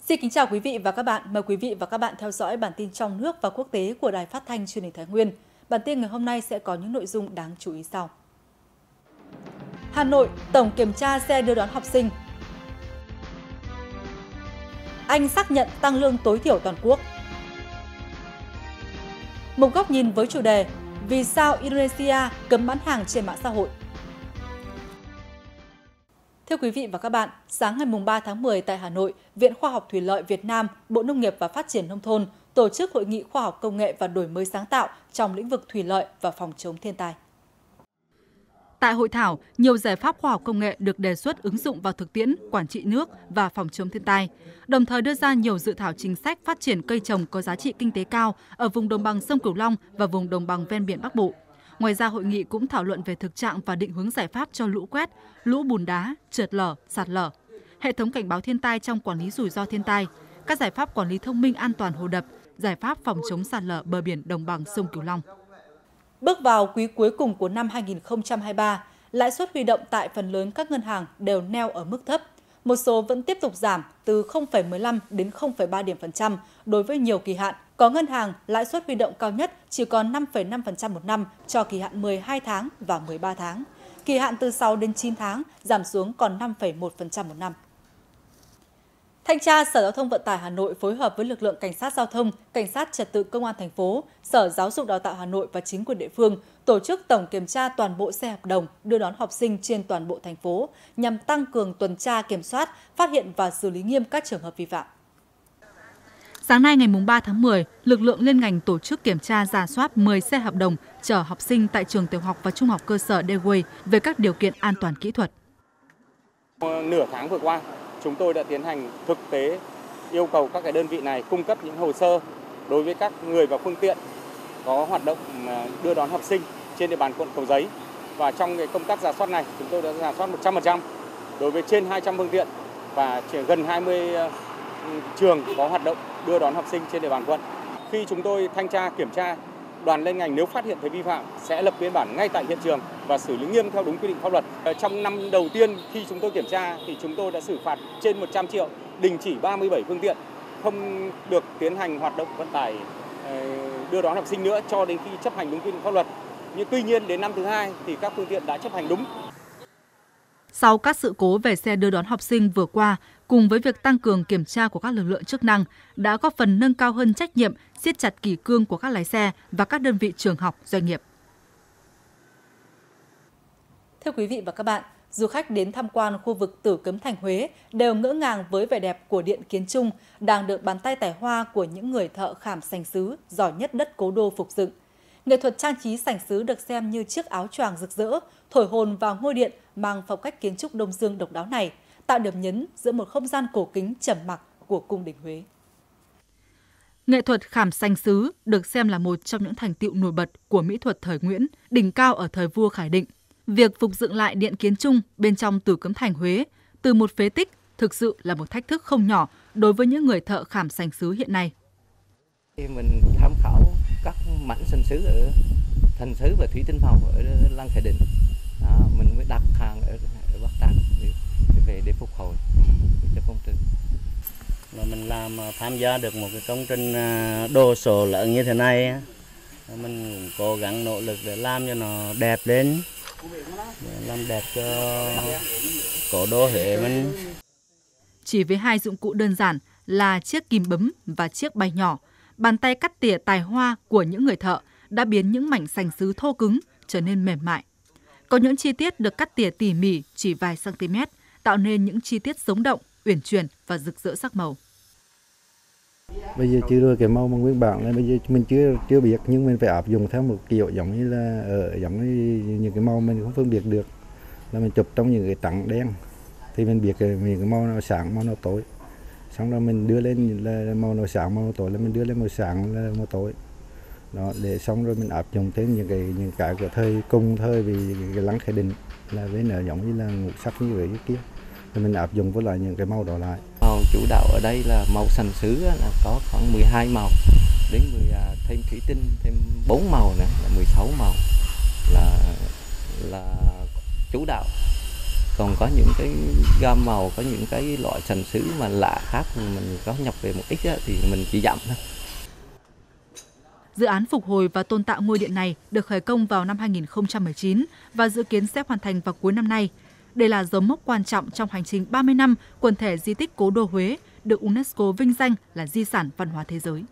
Xin kính chào quý vị và các bạn. Mời quý vị và các bạn theo dõi bản tin trong nước và quốc tế của Đài Phát thanh Truyền hình Thái Nguyên. Bản tin ngày hôm nay sẽ có những nội dung đáng chú ý sau. Hà Nội tổng kiểm tra xe đưa đón học sinh. Anh xác nhận tăng lương tối thiểu toàn quốc. Một góc nhìn với chủ đề Vì sao Indonesia cấm bán hàng trên mạng xã hội? Thưa quý vị và các bạn, sáng ngày 3 tháng 10 tại Hà Nội, Viện Khoa học Thủy lợi Việt Nam, Bộ Nông nghiệp và Phát triển Nông thôn tổ chức Hội nghị khoa học công nghệ và đổi mới sáng tạo trong lĩnh vực thủy lợi và phòng chống thiên tai. Tại hội thảo, nhiều giải pháp khoa học công nghệ được đề xuất ứng dụng vào thực tiễn, quản trị nước và phòng chống thiên tai, đồng thời đưa ra nhiều dự thảo chính sách phát triển cây trồng có giá trị kinh tế cao ở vùng đồng bằng sông Cửu Long và vùng đồng bằng ven biển Bắc Bộ. Ngoài ra, hội nghị cũng thảo luận về thực trạng và định hướng giải pháp cho lũ quét, lũ bùn đá, trượt lở, sạt lở, hệ thống cảnh báo thiên tai trong quản lý rủi ro thiên tai, các giải pháp quản lý thông minh an toàn hồ đập, giải pháp phòng chống sạt lở bờ biển đồng bằng sông Cửu Long. Bước vào quý cuối cùng của năm 2023, lãi suất huy động tại phần lớn các ngân hàng đều neo ở mức thấp. Một số vẫn tiếp tục giảm từ 0,15 đến 0,3 điểm phần trăm đối với nhiều kỳ hạn. Có ngân hàng lãi suất huy động cao nhất chỉ còn 5,5% một năm cho kỳ hạn 12 tháng và 13 tháng. Kỳ hạn từ 6 đến 9 tháng giảm xuống còn 5,1% một năm. Thanh tra Sở Giao thông Vận tải Hà Nội phối hợp với lực lượng Cảnh sát Giao thông, Cảnh sát Trật tự Công an thành phố, Sở Giáo dục Đào tạo Hà Nội và chính quyền địa phương tổ chức tổng kiểm tra toàn bộ xe hợp đồng đưa đón học sinh trên toàn bộ thành phố nhằm tăng cường tuần tra kiểm soát, phát hiện và xử lý nghiêm các trường hợp vi phạm. Sáng nay ngày 3 tháng 10, lực lượng liên ngành tổ chức kiểm tra rà soát 10 xe hợp đồng chở học sinh tại trường tiểu học và trung học cơ sở Dewey về các điều kiện an toàn kỹ thuật. Nửa tháng vừa qua, chúng tôi đã tiến hành thực tế yêu cầu các đơn vị này cung cấp những hồ sơ đối với các người và phương tiện có hoạt động đưa đón học sinh trên địa bàn quận Cầu Giấy. Và trong công tác rà soát này, chúng tôi đã rà soát 100% đối với trên 200 phương tiện và gần 20 trường có hoạt động đưa đón học sinh trên địa bàn quận. Khi chúng tôi thanh tra kiểm tra, đoàn liên ngành nếu phát hiện thấy vi phạm sẽ lập biên bản ngay tại hiện trường và xử lý nghiêm theo đúng quy định pháp luật. Trong năm đầu tiên khi chúng tôi kiểm tra thì chúng tôi đã xử phạt trên 100 triệu, đình chỉ 37 phương tiện không được tiến hành hoạt động vận tải đưa đón học sinh nữa cho đến khi chấp hành đúng quy định pháp luật. Nhưng tuy nhiên đến năm thứ hai thì các phương tiện đã chấp hành đúng. Sau các sự cố về xe đưa đón học sinh vừa qua, cùng với việc tăng cường kiểm tra của các lực lượng chức năng, đã góp phần nâng cao hơn trách nhiệm, siết chặt kỷ cương của các lái xe và các đơn vị trường học, doanh nghiệp. Thưa quý vị và các bạn, du khách đến tham quan khu vực Tử Cấm Thành Huế đều ngỡ ngàng với vẻ đẹp của Điện Kiến Trung đang được bàn tay tài hoa của những người thợ khảm sành sứ giỏi nhất đất Cố Đô phục dựng. Nghệ thuật trang trí sành sứ được xem như chiếc áo choàng rực rỡ, thổi hồn vào ngôi điện mang phong cách kiến trúc Đông Dương độc đáo này, tạo điểm nhấn giữa một không gian cổ kính trầm mặc của cung đình Huế. Nghệ thuật khảm sành sứ được xem là một trong những thành tựu nổi bật của mỹ thuật thời Nguyễn, đỉnh cao ở thời vua Khải Định. Việc phục dựng lại Điện Kiến Trung bên trong Tử Cấm Thành Huế từ một phế tích thực sự là một thách thức không nhỏ đối với những người thợ khảm sành sứ hiện nay. Mình tham khảo các mảnh sành sứ ở thành sứ và thủy tinh màu ở lăng Khải Định. Đó, mình mới đặt hàng ở Bắc Tràng để phục hồi cho công trình. Và mình tham gia được một cái công trình đồ sộ lớn như thế này, mình cố gắng nỗ lực để làm cho nó đẹp lên, làm đẹp cho cố đô Huế mình. Chỉ với hai dụng cụ đơn giản là chiếc kìm bấm và chiếc bay nhỏ, bàn tay cắt tỉa tài hoa của những người thợ đã biến những mảnh sành sứ thô cứng trở nên mềm mại. Có những chi tiết được cắt tỉa tỉ mỉ chỉ vài cm, tạo nên những chi tiết sống động, uyển chuyển và rực rỡ sắc màu. Bây giờ chưa đưa cái màu mà nguyên bản này, bây giờ mình chưa biết, nhưng mình phải áp dụng theo một kiểu giống như là giống như những cái màu mình không phân biệt được, là mình chụp trong những cái trắng đen thì mình biết cái màu nào sáng, màu nào tối. Xong rồi mình đưa lên là màu nào sáng, màu nào tối là mình đưa lên màu sáng là màu tối. Đó, để xong rồi mình áp dụng thêm những cái của thời cùng thời vì cái lăng Khải Định là với nó giống như là ngũ sắc như vậy kia. Thì mình áp dụng với lại những cái màu đó lại. Màu chủ đạo ở đây là màu sành sứ là có khoảng 12 màu, đến thêm thủy tinh thêm 4 màu nữa là 16 màu là chủ đạo. Còn có những cái gam màu, có những cái loại sành sứ mà lạ khác mình có nhập về một ít á, thì mình chỉ dặm thôi. Dự án phục hồi và tôn tạo ngôi điện này được khởi công vào năm 2019 và dự kiến sẽ hoàn thành vào cuối năm nay. Đây là dấu mốc quan trọng trong hành trình 30 năm quần thể di tích Cố đô Huế được UNESCO vinh danh là di sản văn hóa thế giới.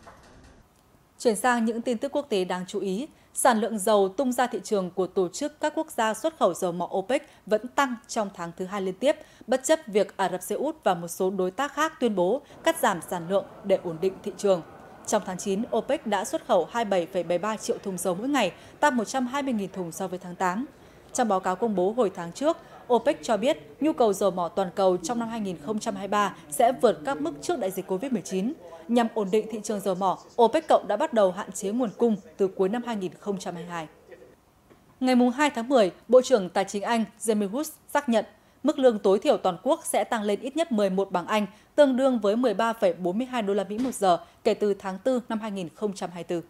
Chuyển sang những tin tức quốc tế đáng chú ý, sản lượng dầu tung ra thị trường của tổ chức các quốc gia xuất khẩu dầu mỏ OPEC vẫn tăng trong tháng thứ hai liên tiếp, bất chấp việc Ả Rập Xê Út và một số đối tác khác tuyên bố cắt giảm sản lượng để ổn định thị trường. Trong tháng 9, OPEC đã xuất khẩu 27,73 triệu thùng dầu mỗi ngày, tăng 120.000 thùng so với tháng 8. Trong báo cáo công bố hồi tháng trước, OPEC cho biết nhu cầu dầu mỏ toàn cầu trong năm 2023 sẽ vượt các mức trước đại dịch COVID-19. Nhằm ổn định thị trường dầu mỏ, OPEC cộng đã bắt đầu hạn chế nguồn cung từ cuối năm 2022. Ngày 2 tháng 10, Bộ trưởng Tài chính Anh Jamie Hush xác nhận mức lương tối thiểu toàn quốc sẽ tăng lên ít nhất 11 bảng Anh, tương đương với 13,42 đô la Mỹ một giờ kể từ tháng 4 năm 2024.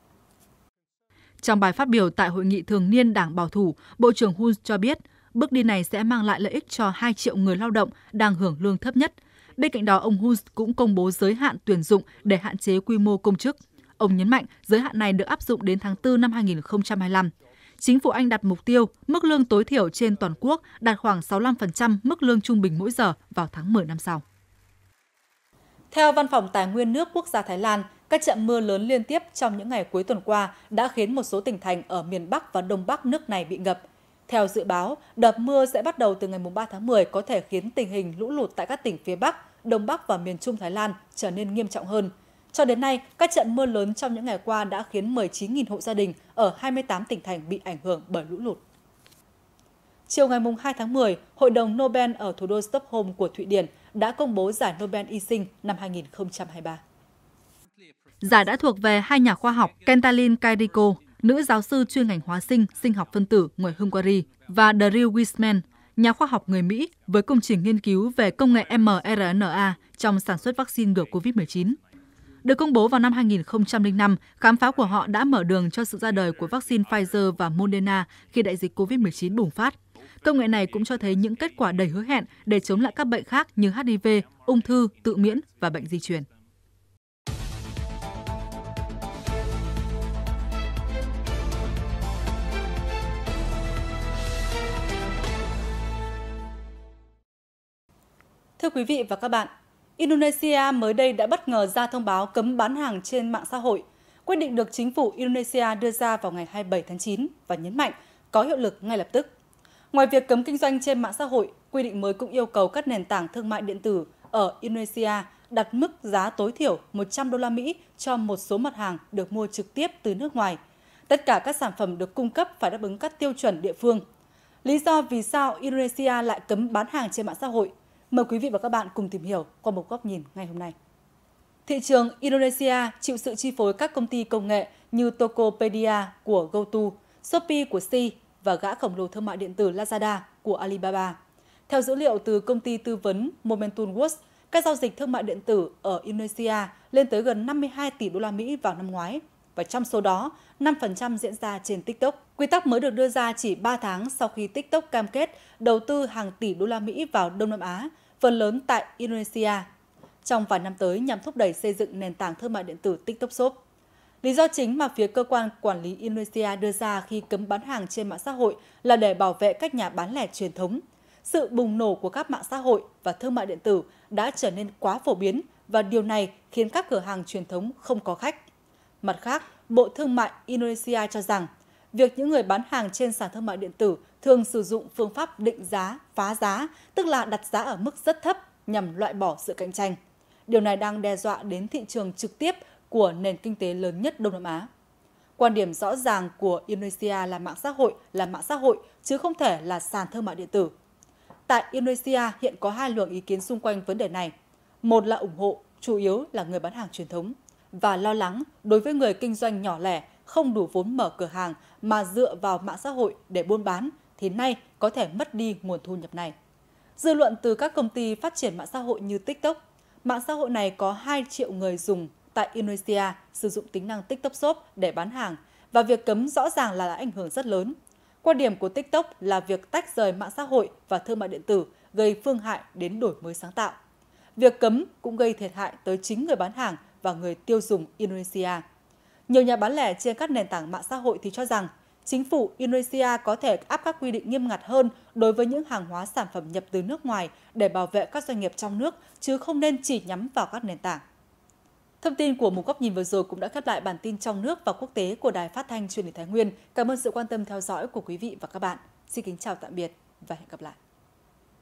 Trong bài phát biểu tại hội nghị thường niên Đảng Bảo thủ, Bộ trưởng Hush cho biết bước đi này sẽ mang lại lợi ích cho 2 triệu người lao động đang hưởng lương thấp nhất. Bên cạnh đó, ông Hush cũng công bố giới hạn tuyển dụng để hạn chế quy mô công chức. Ông nhấn mạnh giới hạn này được áp dụng đến tháng 4 năm 2025. Chính phủ Anh đặt mục tiêu mức lương tối thiểu trên toàn quốc đạt khoảng 65% mức lương trung bình mỗi giờ vào tháng 10 năm sau. Theo Văn phòng Tài nguyên nước Quốc gia Thái Lan, các trận mưa lớn liên tiếp trong những ngày cuối tuần qua đã khiến một số tỉnh thành ở miền Bắc và Đông Bắc nước này bị ngập. Theo dự báo, đợt mưa sẽ bắt đầu từ ngày 3 tháng 10 có thể khiến tình hình lũ lụt tại các tỉnh phía Bắc, Đông Bắc và miền Trung Thái Lan trở nên nghiêm trọng hơn. Cho đến nay, các trận mưa lớn trong những ngày qua đã khiến 19.000 hộ gia đình ở 28 tỉnh thành bị ảnh hưởng bởi lũ lụt. Chiều ngày 2 tháng 10, Hội đồng Nobel ở thủ đô Stockholm của Thụy Điển đã công bố giải Nobel Y sinh năm 2023. Giải đã thuộc về hai nhà khoa học Kentalin Kairiko, nữ giáo sư chuyên ngành hóa sinh, sinh học phân tử người Hungary, và Drew Weissman, nhà khoa học người Mỹ với công trình nghiên cứu về công nghệ mRNA trong sản xuất vaccine ngừa COVID-19. Được công bố vào năm 2005, khám phá của họ đã mở đường cho sự ra đời của vaccine Pfizer và Moderna khi đại dịch COVID-19 bùng phát. Công nghệ này cũng cho thấy những kết quả đầy hứa hẹn để chống lại các bệnh khác như HIV, ung thư, tự miễn và bệnh di truyền. Thưa quý vị và các bạn, Indonesia mới đây đã bất ngờ ra thông báo cấm bán hàng trên mạng xã hội. Quyết định được chính phủ Indonesia đưa ra vào ngày 27 tháng 9 và nhấn mạnh có hiệu lực ngay lập tức. Ngoài việc cấm kinh doanh trên mạng xã hội, quy định mới cũng yêu cầu các nền tảng thương mại điện tử ở Indonesia đặt mức giá tối thiểu 100 đô la Mỹ cho một số mặt hàng được mua trực tiếp từ nước ngoài. Tất cả các sản phẩm được cung cấp phải đáp ứng các tiêu chuẩn địa phương. Lý do vì sao Indonesia lại cấm bán hàng trên mạng xã hội? Mời quý vị và các bạn cùng tìm hiểu qua một góc nhìn ngày hôm nay. Thị trường Indonesia chịu sự chi phối các công ty công nghệ như Tokopedia của GoTo, Shopee của Sea và gã khổng lồ thương mại điện tử Lazada của Alibaba. Theo dữ liệu từ công ty tư vấn Momentum Works, các giao dịch thương mại điện tử ở Indonesia lên tới gần 52 tỷ đô la Mỹ vào năm ngoái, và trong số đó, 5% diễn ra trên TikTok. Quy tắc mới được đưa ra chỉ 3 tháng sau khi TikTok cam kết đầu tư hàng tỷ đô la Mỹ vào Đông Nam Á, phần lớn tại Indonesia, trong vài năm tới nhằm thúc đẩy xây dựng nền tảng thương mại điện tử TikTok Shop. Lý do chính mà phía cơ quan quản lý Indonesia đưa ra khi cấm bán hàng trên mạng xã hội là để bảo vệ các nhà bán lẻ truyền thống. Sự bùng nổ của các mạng xã hội và thương mại điện tử đã trở nên quá phổ biến và điều này khiến các cửa hàng truyền thống không có khách. Mặt khác, Bộ Thương mại Indonesia cho rằng việc những người bán hàng trên sàn thương mại điện tử thường sử dụng phương pháp định giá, phá giá, tức là đặt giá ở mức rất thấp nhằm loại bỏ sự cạnh tranh. Điều này đang đe dọa đến thị trường trực tiếp của nền kinh tế lớn nhất Đông Nam Á. Quan điểm rõ ràng của Indonesia là mạng xã hội chứ không thể là sàn thương mại điện tử. Tại Indonesia hiện có hai luồng ý kiến xung quanh vấn đề này. Một là ủng hộ, chủ yếu là người bán hàng truyền thống, và lo lắng đối với người kinh doanh nhỏ lẻ không đủ vốn mở cửa hàng mà dựa vào mạng xã hội để buôn bán thì nay có thể mất đi nguồn thu nhập này. Dư luận từ các công ty phát triển mạng xã hội như TikTok, mạng xã hội này có 2 triệu người dùng tại Indonesia sử dụng tính năng TikTok Shop để bán hàng và việc cấm rõ ràng là ảnh hưởng rất lớn. Quan điểm của TikTok là việc tách rời mạng xã hội và thương mại điện tử gây phương hại đến đổi mới sáng tạo. Việc cấm cũng gây thiệt hại tới chính người bán hàng và người tiêu dùng Indonesia. Nhiều nhà bán lẻ trên các nền tảng mạng xã hội thì cho rằng chính phủ Indonesia có thể áp các quy định nghiêm ngặt hơn đối với những hàng hóa sản phẩm nhập từ nước ngoài để bảo vệ các doanh nghiệp trong nước, chứ không nên chỉ nhắm vào các nền tảng. Thông tin của Một Góc Nhìn vừa rồi cũng đã khép lại bản tin trong nước và quốc tế của Đài Phát thanh Truyền hình Thái Nguyên. Cảm ơn sự quan tâm theo dõi của quý vị và các bạn. Xin kính chào tạm biệt và hẹn gặp lại.